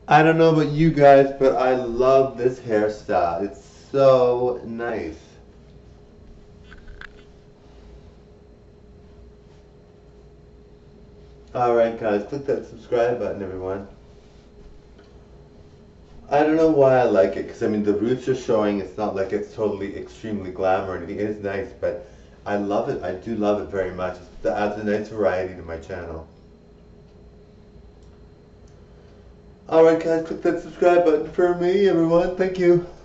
I don't know about you guys, but I love this hairstyle. It's so nice. Alright guys, click that subscribe button everyone. I don't know why I like it, because I mean the roots are showing, it's not like it's totally extremely glam or anything. It is nice, but I love it. I do love it very much. It adds a nice variety to my channel. Alright guys, click that subscribe button for me everyone. Thank you.